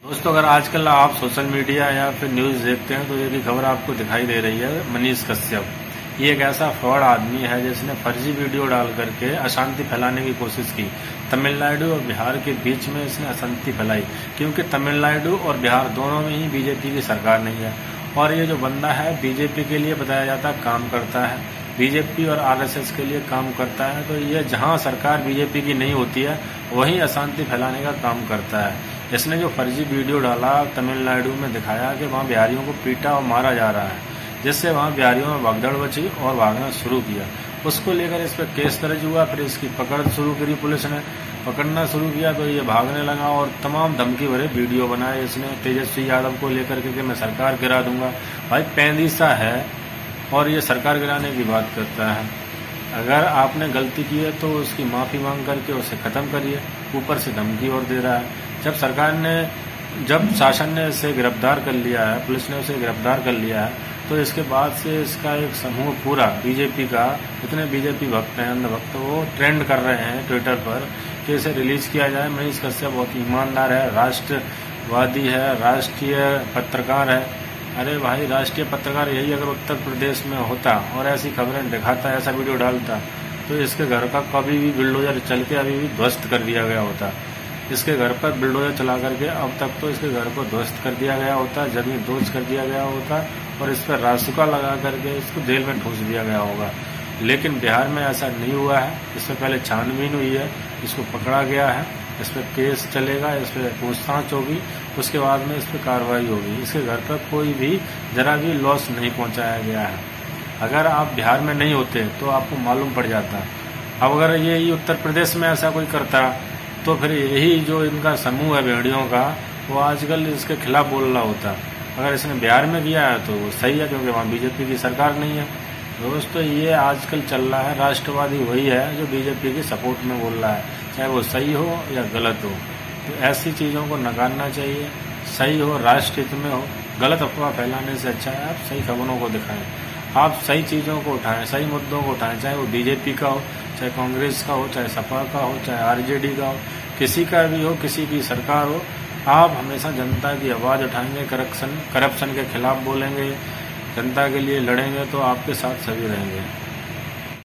दोस्तों, अगर आजकल आप सोशल मीडिया या फिर न्यूज़ देखते हैं तो ये खबर आपको दिखाई दे रही है मनीष कश्यप। ये एक ऐसा फ्रॉड आदमी है जिसने फर्जी वीडियो डाल करके अशांति फैलाने की कोशिश की। तमिलनाडु और बिहार के बीच में इसने अशांति फैलाई, क्योंकि तमिलनाडु और बिहार दोनों में ही बीजेपी की सरकार नहीं है। और ये जो बंदा है बीजेपी के लिए बताया जाता है काम करता है, बीजेपी और आरएसएस के लिए काम करता है। तो ये जहां सरकार बीजेपी की नहीं होती है वहीं अशांति फैलाने का काम करता है। इसने जो फर्जी वीडियो डाला तमिलनाडु में दिखाया कि वहां बिहारियों को पीटा और मारा जा रहा है, जिससे वहां बिहारियों में भगदड़ मची और भागना शुरू किया। उसको लेकर इस पर केस दर्ज हुआ, फिर इसकी पकड़ शुरू करी पुलिस ने। पकड़ना शुरू किया तो ये भागने लगा और तमाम धमकी भरे वीडियो बनाए इसने तेजस्वी यादव को लेकर के कि मैं सरकार गिरा दूंगा। भाई पैंदी सा है और ये सरकार गिराने की बात करता है। अगर आपने गलती की है तो उसकी माफी मांग करके उसे खत्म करिए, ऊपर से धमकी और दे रहा है। जब शासन ने इसे गिरफ्तार कर लिया है, पुलिस ने उसे गिरफ्तार कर लिया है, तो इसके बाद से इसका एक समूह पूरा बीजेपी का, जितने बीजेपी भक्त हैं, अंधभक्त, वो ट्रेंड कर रहे हैं ट्विटर पर कि इसे रिलीज किया जाए। मनीष कश्यप बहुत ईमानदार है, राष्ट्रवादी है, राष्ट्रीय पत्रकार है। अरे भाई, राष्ट्रीय पत्रकार यही अगर उत्तर प्रदेश में होता और ऐसी खबरें दिखाता, ऐसा वीडियो डालता, तो इसके घर का कभी भी बुलडोजर चल के अभी भी ध्वस्त कर दिया गया होता। इसके घर पर बुलडोजर चला करके अब तक तो इसके घर को ध्वस्त कर दिया गया होता, जमीन दोज कर दिया गया होता और इस पर रासुका लगा करके इसको जेल में ठूस दिया गया होगा। लेकिन बिहार में ऐसा नहीं हुआ है। इससे पहले छानबीन हुई है, इसको पकड़ा गया है, इस पर केस चलेगा, इस पर पूछताछ होगी, उसके बाद में इस पर कार्रवाई होगी। इसके घर पर कोई भी जरा भी लॉस नहीं पहुंचाया गया है। अगर आप बिहार में नहीं होते तो आपको मालूम पड़ जाता। अब अगर ये उत्तर प्रदेश में ऐसा कोई करता तो फिर यही जो इनका समूह है भेड़ियों का, वो आजकल इसके खिलाफ बोल रहा होता। अगर इसने बिहार में किया है तो वो सही है, क्योंकि वहाँ बीजेपी की सरकार नहीं है। दोस्तों, ये आजकल चल रहा है, राष्ट्रवादी वही है जो बीजेपी की सपोर्ट में बोल रहा है, चाहे वो सही हो या गलत हो। तो ऐसी चीज़ों को नकारना चाहिए। सही हो, राष्ट्र हित में हो, गलत अफवाह फैलाने से अच्छा है आप सही खबरों को दिखाएं, आप सही चीज़ों को उठाएं, सही मुद्दों को उठाएं, चाहे वो बीजेपी का हो, चाहे कांग्रेस का हो, चाहे सपा का हो, चाहे आरजेडी का हो, किसी का भी हो, किसी की सरकार हो। आप हमेशा जनता की आवाज़ उठाएंगे, करप्शन के खिलाफ बोलेंगे, जनता के लिए लड़ेंगे, तो आपके साथ सभी रहेंगे।